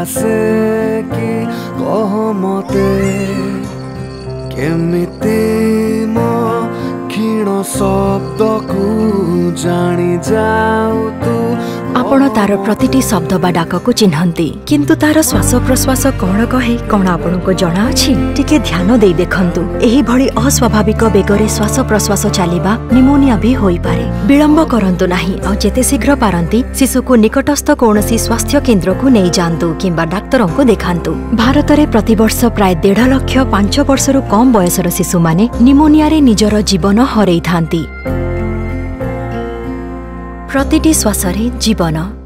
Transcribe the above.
आसे कि कह मते केमिति मो क्षीण शब्द को जानी जाऊ तू। आपण तार प्रतिटी शब्द बा डाक को चिन्हती किंतु तार श्वास प्रश्वास कौन कहे कौन आपण को जना अछि टिके ध्यान दे देखंतु। एही भली अस्वाभाविक बेगरे श्वास प्रश्वास चलिबा निमोनिया भी होई पारे। विलंब करंतु नाही और जेते शीघ्र पारंती शिशु को निकटस्थ कौनसी स्वास्थ्य केंद्र को नहीं जांतु किंबा डाक्तरों को देखांतु। भारत में प्रतिवर्ष प्राय 1.5 लाख 5 वर्षरु कम बयसर शिशु माने निमोनिया रे निजर जीवन हरई थांती। प्रतिटी श्वासरे जीवन।